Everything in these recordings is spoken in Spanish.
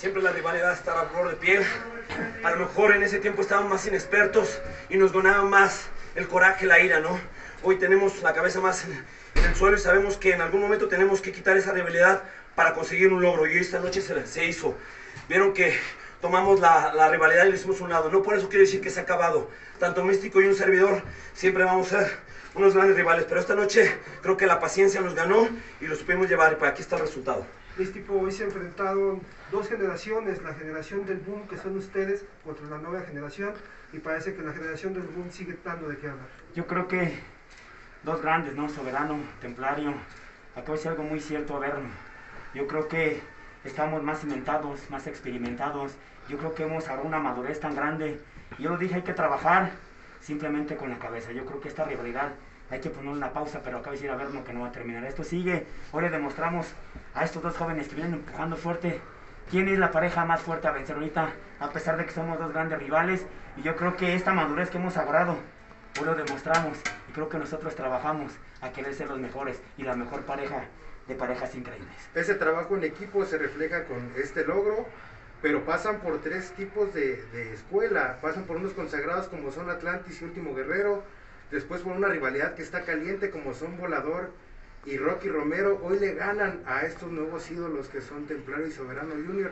Siempre la rivalidad estaba a flor de piel. A lo mejor en ese tiempo estábamos más inexpertos y nos ganaba más el coraje, la ira, ¿no? Hoy tenemos la cabeza más en el suelo y sabemos que en algún momento tenemos que quitar esa rivalidad para conseguir un logro. Y esta noche se hizo. Vieron que tomamos la rivalidad y le hicimos un lado. No por eso quiere decir que se ha acabado. Tanto Místico y un servidor siempre vamos a ser unos grandes rivales. Pero esta noche creo que la paciencia nos ganó y lo supimos llevar. Y pues aquí está el resultado. Místico, hoy se enfrentaron dos generaciones, la generación del boom, que son ustedes, contra la nueva generación, y parece que la generación del boom sigue dando de qué hablar. Yo creo que dos grandes, ¿no? Soberano, Templario. Acabo de decir algo muy cierto, Averno. Yo creo que estamos más cimentados, más experimentados. Yo creo que hemos agarrado una madurez tan grande. Yo lo dije, hay que trabajar simplemente con la cabeza. Yo creo que esta rivalidad hay que poner una pausa, pero acabo de decir a Averno que no va a terminar. Esto sigue. Hoy le demostramos a estos dos jóvenes que vienen empujando fuerte quién es la pareja más fuerte a vencer ahorita, a pesar de que somos dos grandes rivales. Y yo creo que esta madurez que hemos agarrado, hoy lo demostramos. Y creo que nosotros trabajamos a querer ser los mejores y la mejor pareja de parejas increíbles. Ese trabajo en equipo se refleja con este logro, pero pasan por tres tipos de escuela. Pasan por unos consagrados como son Atlantis y Último Guerrero, después por una rivalidad que está caliente como son Volador y Rocky Romero. Hoy le ganan a estos nuevos ídolos que son Templario y Soberano Junior.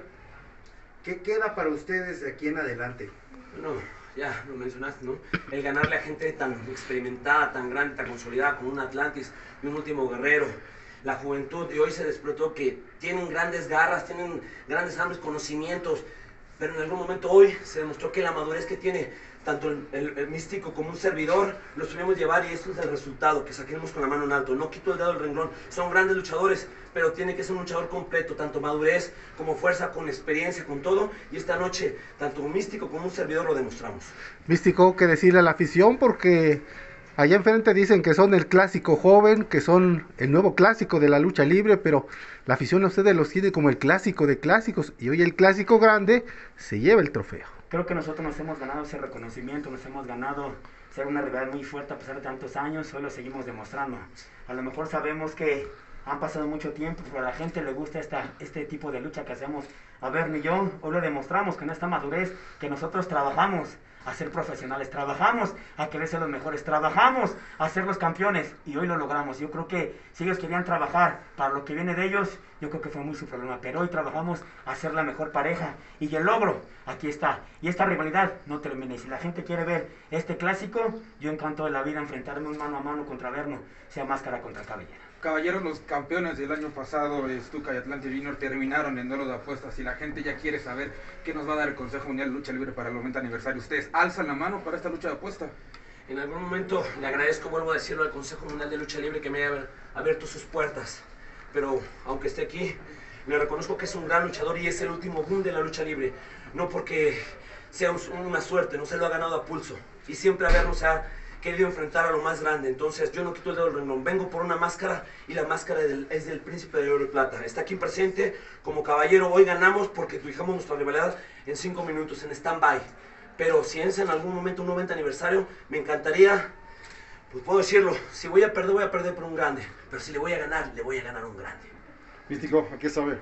¿Qué queda para ustedes de aquí en adelante? Bueno, ya lo mencionaste, ¿no? El ganarle a gente tan experimentada, tan grande, tan consolidada como un Atlantis y un Último Guerrero. La juventud de hoy se despertó que tienen grandes garras, tienen grandes hambres, conocimientos, pero en algún momento hoy se demostró que la madurez que tiene tanto el Místico como un servidor lo supimos llevar, y esto es el resultado, que saquemos con la mano en alto. No quito el dedo del renglón, son grandes luchadores, pero tiene que ser un luchador completo, tanto madurez como fuerza, con experiencia, con todo, y esta noche tanto un Místico como un servidor lo demostramos. Místico, ¿qué decirle a la afición? Porque allá enfrente dicen que son el clásico joven, que son el nuevo clásico de la lucha libre, pero la afición a ustedes los tiene como el clásico de clásicos, y hoy el clásico grande se lleva el trofeo. Creo que nosotros nos hemos ganado ese reconocimiento, nos hemos ganado ser una rivalidad muy fuerte a pesar de tantos años. Hoy lo seguimos demostrando. A lo mejor sabemos que han pasado mucho tiempo, pero a la gente le gusta este tipo de lucha que hacemos. Averno y yo hoy lo demostramos con esta madurez, que nosotros trabajamos a ser profesionales, trabajamos a querer ser los mejores, trabajamos a ser los campeones, y hoy lo logramos. Yo creo que si ellos querían trabajar para lo que viene de ellos, yo creo que fue muy su problema, pero hoy trabajamos a ser la mejor pareja, y el logro aquí está, y esta rivalidad no termina. Y si la gente quiere ver este clásico, yo encantado de la vida enfrentarme un mano a mano contra Averno, sea máscara contra cabellera. Caballeros, los campeones del año pasado, Stuka y Atlantis Junior, terminaron en duelo de apuestas, y la gente ya quiere saber qué nos va a dar el Consejo Mundial de Lucha Libre para el 90 aniversario. ¿Ustedes alzan la mano para esta lucha de apuesta? En algún momento le agradezco, vuelvo a decirlo, al Consejo Mundial de Lucha Libre que me haya abierto sus puertas, pero aunque esté aquí, le reconozco que es un gran luchador y es el último boom de la lucha libre, no porque sea una suerte, no se lo ha ganado a pulso, y siempre Averno se ha querido enfrentar a lo más grande. Entonces yo no quito el dedo del renglón, vengo por una máscara, y la máscara es del Príncipe de Oro y Plata. Está aquí presente como caballero. Hoy ganamos porque fijamos nuestra rivalidad en 5 minutos, en stand-by, pero si es en algún momento un 90 aniversario, me encantaría, pues puedo decirlo, si voy a perder por un grande, pero si le voy a ganar a un grande. Místico, ¿a qué sabe?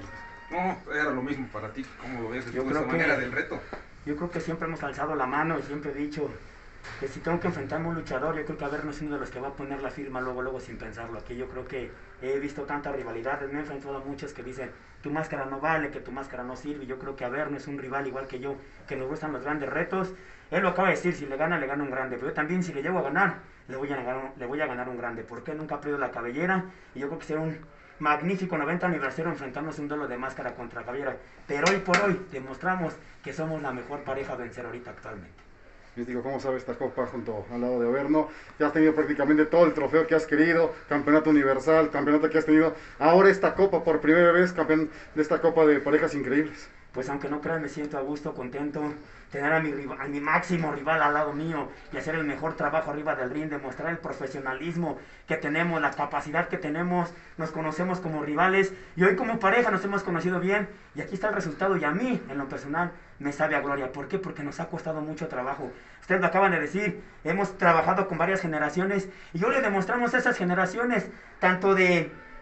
No, era lo mismo para ti. ¿Cómo lo ves de Yo esa creo manera que- del reto? Yo creo que siempre hemos alzado la mano y siempre he dicho que si tengo que enfrentarme a un luchador, yo creo que Averno es uno de los que va a poner la firma luego sin pensarlo. Aquí yo creo que he visto tantas rivalidades, me he enfrentado a muchos que dicen tu máscara no vale, que tu máscara no sirve. Yo creo que Averno es un rival igual que yo, que nos gustan los grandes retos. Él lo acaba de decir, si le gana un grande, pero yo también, si le llego a ganar, le voy a ganar un grande, porque nunca ha perdido la cabellera, y yo creo que será un magnífico 90 aniversario enfrentarnos un duelo de máscara contra cabellera, pero hoy por hoy demostramos que somos la mejor pareja a vencer ahorita actualmente. Místico, ¿cómo sabe esta copa junto al lado de Averno? Ya has tenido prácticamente todo el trofeo que has querido, campeonato universal, campeonato que has tenido. Ahora esta copa, por primera vez, campeón de esta copa de parejas increíbles. Pues aunque no crean, me siento a gusto, contento, tener a mi máximo rival al lado mío y hacer el mejor trabajo arriba del ring, demostrar el profesionalismo que tenemos, la capacidad que tenemos, nos conocemos como rivales, y hoy como pareja nos hemos conocido bien, y aquí está el resultado, y a mí, en lo personal, me sabe a gloria. ¿Por qué? Porque nos ha costado mucho trabajo. Ustedes lo acaban de decir, hemos trabajado con varias generaciones, y hoy le demostramos a esas generaciones, tanto de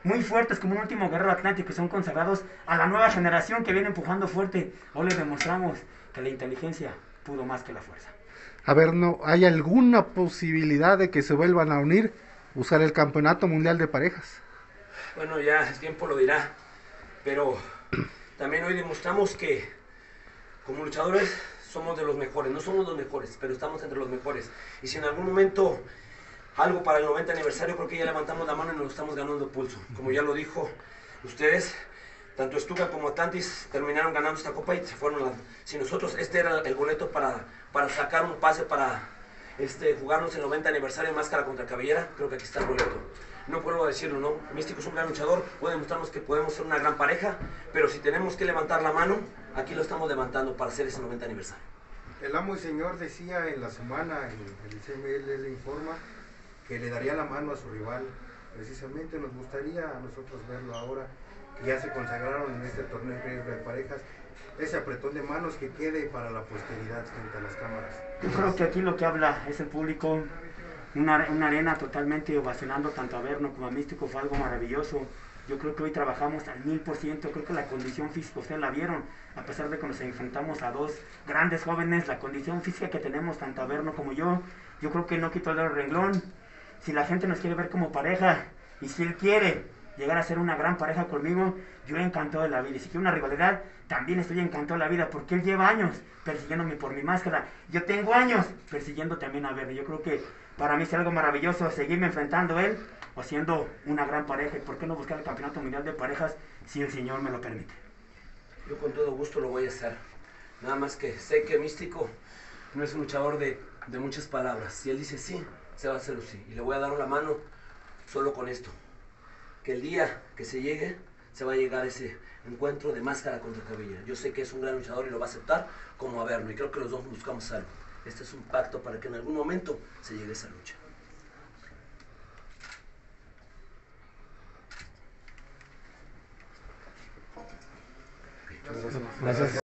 muy fuertes como un último guerrero atlántico, que son consagrados a la nueva generación que viene empujando fuerte. Hoy les demostramos que la inteligencia pudo más que la fuerza. A ver, ¿no hay alguna posibilidad de que se vuelvan a unir, buscar el campeonato mundial de parejas? Bueno, ya el tiempo lo dirá, pero también hoy demostramos que como luchadores somos de los mejores. No somos los mejores, pero estamos entre los mejores. Y si en algún momento algo para el 90 aniversario, creo que ya levantamos la mano y nos estamos ganando pulso. Como ya lo dijo ustedes, tanto Stuka como Atlantis terminaron ganando esta copa y se fueron. Si nosotros, este era el boleto para sacar un pase para jugarnos el 90 aniversario en Máscara contra Cabellera, creo que aquí está el boleto. No puedo decirlo, ¿no? Místico es un gran luchador, puede demostrarnos que podemos ser una gran pareja, pero si tenemos que levantar la mano, aquí lo estamos levantando para hacer ese 90 aniversario. El amo y señor decía en la semana, en el CML le informa, que le daría la mano a su rival. Precisamente nos gustaría a nosotros verlo ahora, que ya se consagraron en este torneo increíble de parejas, ese apretón de manos que quede para la posteridad frente a las cámaras. Yo creo que aquí lo que habla es el público. Una arena totalmente ovacionando tanto a Averno como a Místico, fue algo maravilloso. Yo creo que hoy trabajamos al 1000%, creo que la condición física, ustedes la vieron, a pesar de que nos enfrentamos a dos grandes jóvenes, la condición física que tenemos tanto Averno como yo creo que no quitó el renglón. Si la gente nos quiere ver como pareja, y si él quiere llegar a ser una gran pareja conmigo, yo encantado de la vida. Y si quiere una rivalidad, también estoy encantado de la vida, porque él lleva años persiguiéndome por mi máscara. Yo tengo años persiguiendo también a Averno. Yo creo que para mí es algo maravilloso seguirme enfrentando a él o siendo una gran pareja. ¿Y por qué no buscar el campeonato mundial de parejas si el Señor me lo permite? Yo con todo gusto lo voy a hacer. Nada más que sé que Místico no es un luchador de muchas palabras. Si él dice sí, se va a hacer sí. Y le voy a dar la mano solo con esto. Que el día que se llegue, se va a llegar a ese encuentro de Máscara contra Cabellera. Yo sé que es un gran luchador y lo va a aceptar como Averno. Y creo que los dos buscamos algo. Este es un pacto para que en algún momento se llegue a esa lucha. Gracias.